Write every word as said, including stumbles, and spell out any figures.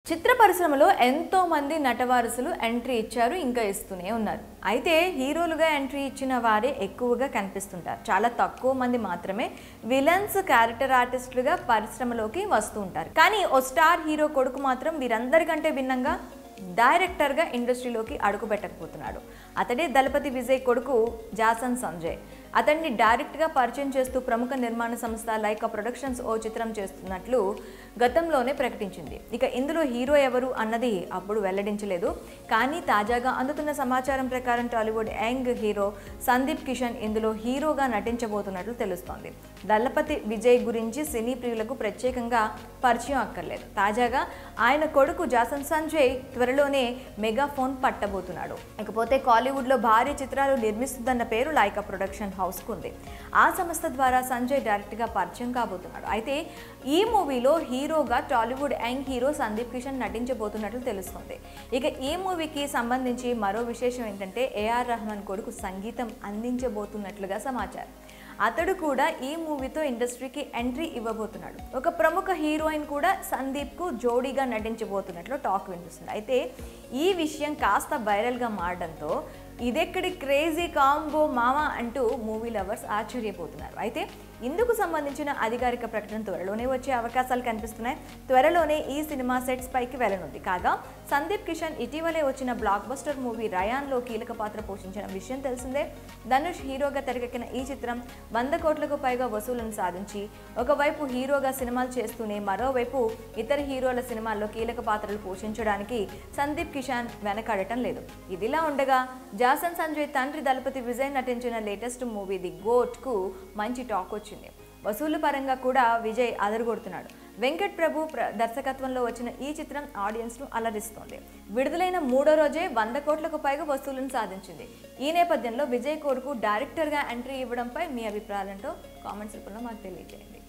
చిత్ర పరిశ్రమలో ఎంతో మంది నటవారసులు ఎంట్రీ ఇచ్చారు, ఇంకా ఇస్తూనే ఉన్నారు. అయితే హీరోలుగా ఎంట్రీ ఇచ్చిన వారే ఎక్కువగా కనిపిస్తుంటారు. చాలా తక్కువ మంది మాత్రమే విలన్స్, క్యారెక్టర్ ఆర్టిస్టులుగా పరిశ్రమలోకి వస్తూ ఉంటారు. కానీ ఓ స్టార్ హీరో కొడుకు మాత్రం వీరందరికంటే భిన్నంగా డైరెక్టర్గా ఇండస్ట్రీలోకి అడుగు పెట్టకపోతున్నాడు. అతడే దళపతి విజయ్ కొడుకు జాసన్ సంజయ్. అతన్ని డైరెక్ట్గా పరిచయం చేస్తూ ప్రముఖ నిర్మాణ సంస్థ లైకా ప్రొడక్షన్స్ ఓ చిత్రం చేస్తున్నట్లు గతంలోనే ప్రకటించింది. ఇక ఇందులో హీరో ఎవరు అన్నది అప్పుడు వెల్లడించలేదు. కానీ తాజాగా అందుతున్న సమాచారం ప్రకారం టాలీవుడ్ యంగ్ హీరో సందీప్ కిషన్ ఇందులో హీరోగా నటించబోతున్నట్లు తెలుస్తోంది. దళపతి విజయ్ గురించి సినీ ప్రియులకు ప్రత్యేకంగా పరిచయం అక్కర్లేదు. తాజాగా ఆయన కొడుకు జాసన్ సంజయ్ త్వరలోనే మెగాఫోన్ పట్టబోతున్నాడు. ఇకపోతే కాలీవుడ్లో భారీ చిత్రాలు నిర్మిస్తుందన్న పేరు లైకా ప్రొడక్షన్ హౌస్కు ఉంది. ఆ సంస్థ ద్వారా సంజయ్ డైరెక్ట్గా పరిచయం కాబోతున్నాడు. అయితే ఈ మూవీలో హీరోగా టాలీవుడ్ యంగ్ హీరో సందీప్ కిషన్ నటించబోతున్నట్లు తెలుస్తుంది. ఇక ఈ మూవీకి సంబంధించి మరో విశేషం ఏంటంటే ఏఆర్ రెహమాన్ కొడుకు సంగీతం అందించబోతున్నట్లుగా సమాచారం. అతడు కూడా ఈ మూవీతో ఇండస్ట్రీకి ఎంట్రీ ఇవ్వబోతున్నాడు. ఒక ప్రముఖ హీరోయిన్ కూడా సందీప్కు జోడీగా నటించబోతున్నట్లు టాక్ వినిపిస్తుంది. అయితే ఈ విషయం కాస్త వైరల్గా మారడంతో ఇదెక్కడి క్రేజీ కాంబో మామా అంటూ మూవీ లవర్స్ ఆశ్చర్యపోతున్నారు. అయితే ఇందుకు సంబంధించిన అధికారిక ప్రకటన త్వరలోనే వచ్చే అవకాశాలు కనిపిస్తున్నాయి. త్వరలోనే ఈ సినిమా సెట్స్ పైకి వెళ్ళనుంది. కాగా సందీప్ కిషన్ ఇటీవలే వచ్చిన బ్లాక్ బస్టర్ మూవీ రయాన్లో కీలక పాత్ర పోషించిన విషయం తెలిసిందే. ధనుష్ హీరోగా తెరకెక్కిన ఈ చిత్రం వంద కోట్లకు పైగా వసూళ్లను సాధించి ఒకవైపు హీరోగా సినిమాలు చేస్తూనే మరోవైపు ఇతర హీరోల సినిమాల్లో కీలక పాత్రలు పోషించడానికి సందీప్ కిషన్ వెనకాడటం లేదు. ఇదిలా ఉండగా జాసన్ సంజయ్ తండ్రి దళపతి విజయ్ నటించిన లేటెస్ట్ మూవీ ది గోట్ కు మంచి టాక్ వచ్చింది. వసూళ్ల పరంగా కూడా విజయ్ అదరగొడుతున్నాడు. వెంకట్ ప్రభు దర్శకత్వంలో వచ్చిన ఈ చిత్రం ఆడియన్స్ ను అలరిస్తోంది. విడుదలైన మూడో రోజే వంద కోట్లకు పైగా వసూళ్లను సాధించింది. ఈ నేపథ్యంలో విజయ్ కొడుకు డైరెక్టర్ గా ఎంట్రీ ఇవ్వడంపై మీ అభిప్రాయాలంటో కామెంట్స్ రూపంలో మాకు తెలియజేయండి.